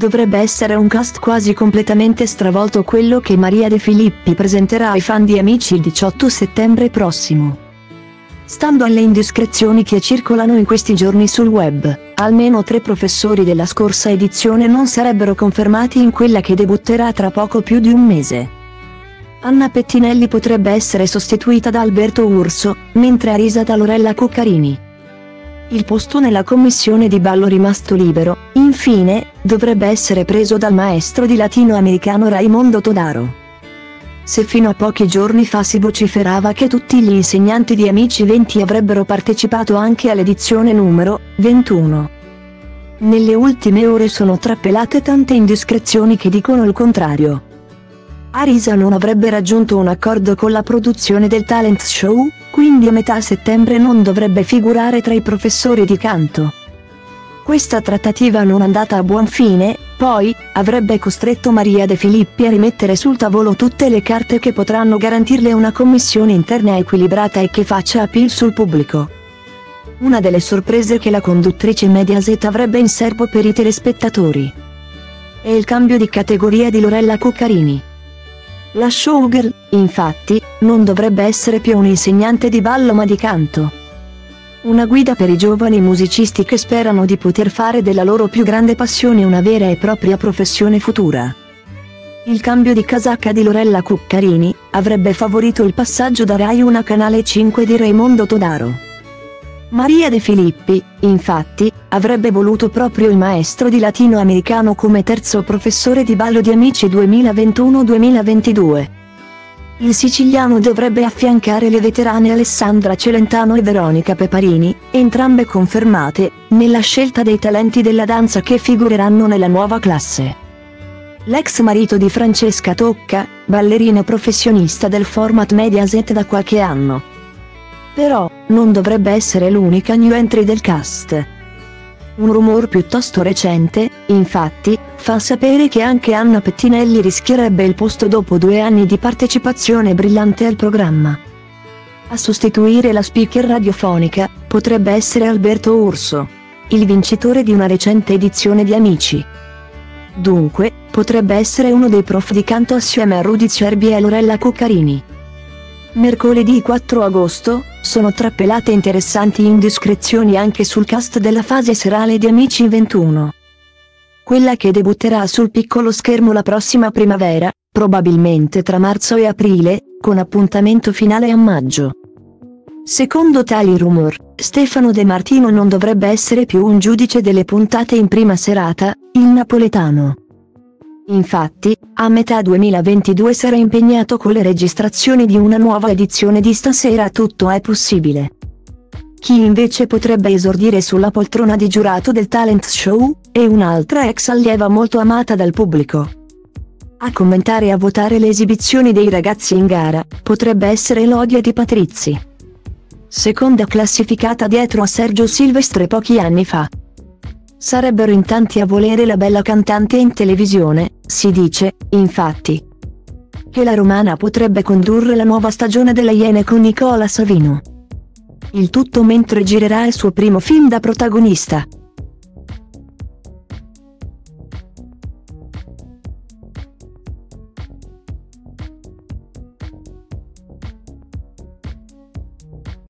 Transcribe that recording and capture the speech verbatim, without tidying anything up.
dovrebbe essere un cast quasi completamente stravolto quello che Maria De Filippi presenterà ai fan di Amici il diciotto settembre prossimo. Stando alle indiscrezioni che circolano in questi giorni sul web, almeno tre professori della scorsa edizione non sarebbero confermati in quella che debutterà tra poco più di un mese. Anna Pettinelli potrebbe essere sostituita da Alberto Urso, mentre Arisa da Lorella Cuccarini. Il posto nella commissione di ballo rimasto libero, infine, dovrebbe essere preso dal maestro di latinoamericano Raimondo Todaro. Se fino a pochi giorni fa si vociferava che tutti gli insegnanti di Amici venti avrebbero partecipato anche all'edizione numero ventuno. Nelle ultime ore sono trapelate tante indiscrezioni che dicono il contrario. Arisa non avrebbe raggiunto un accordo con la produzione del talent show, quindi a metà settembre non dovrebbe figurare tra i professori di canto. Questa trattativa non andata a buon fine, poi, avrebbe costretto Maria De Filippi a rimettere sul tavolo tutte le carte che potranno garantirle una commissione interna equilibrata e che faccia appeal sul pubblico. Una delle sorprese che la conduttrice Mediaset avrebbe in serbo per i telespettatori è il cambio di categoria di Lorella Cuccarini. La showgirl, infatti, non dovrebbe essere più un'insegnante di ballo ma di canto. Una guida per i giovani musicisti che sperano di poter fare della loro più grande passione una vera e propria professione futura. Il cambio di casacca di Lorella Cuccarini avrebbe favorito il passaggio da Rai uno a Canale cinque di Raimondo Todaro. Maria De Filippi, infatti, avrebbe voluto proprio il maestro di latinoamericano come terzo professore di ballo di Amici duemilaventuno duemilaventidue. Il siciliano dovrebbe affiancare le veterane Alessandra Celentano e Veronica Peparini, entrambe confermate, nella scelta dei talenti della danza che figureranno nella nuova classe. L'ex marito di Francesca Tocca, ballerina professionista del format Mediaset da qualche anno. Però, non dovrebbe essere l'unica new entry del cast. Un rumor piuttosto recente, infatti, fa sapere che anche Anna Pettinelli rischierebbe il posto dopo due anni di partecipazione brillante al programma. A sostituire la speaker radiofonica, potrebbe essere Alberto Urso, il vincitore di una recente edizione di Amici. Dunque, potrebbe essere uno dei prof di canto assieme a Rudy Cerbi e a Lorella Cuccarini. Mercoledì quattro agosto, sono trapelate interessanti indiscrezioni anche sul cast della fase serale di Amici ventuno. Quella che debutterà sul piccolo schermo la prossima primavera, probabilmente tra marzo e aprile, con appuntamento finale a maggio. Secondo tali rumor, Stefano De Martino non dovrebbe essere più un giudice delle puntate in prima serata, il napoletano. Infatti, a metà duemilaventidue sarà impegnato con le registrazioni di una nuova edizione di Stasera tutto è possibile. Chi invece potrebbe esordire sulla poltrona di giurato del talent show, è un'altra ex allieva molto amata dal pubblico. A commentare e a votare le esibizioni dei ragazzi in gara, potrebbe essere Elodia Di Patrizi. Seconda classificata dietro a Sergio Silvestre pochi anni fa. Sarebbero in tanti a volere la bella cantante in televisione, si dice, infatti, che la romana potrebbe condurre la nuova stagione delle Iene con Nicola Savino. Il tutto mentre girerà il suo primo film da protagonista.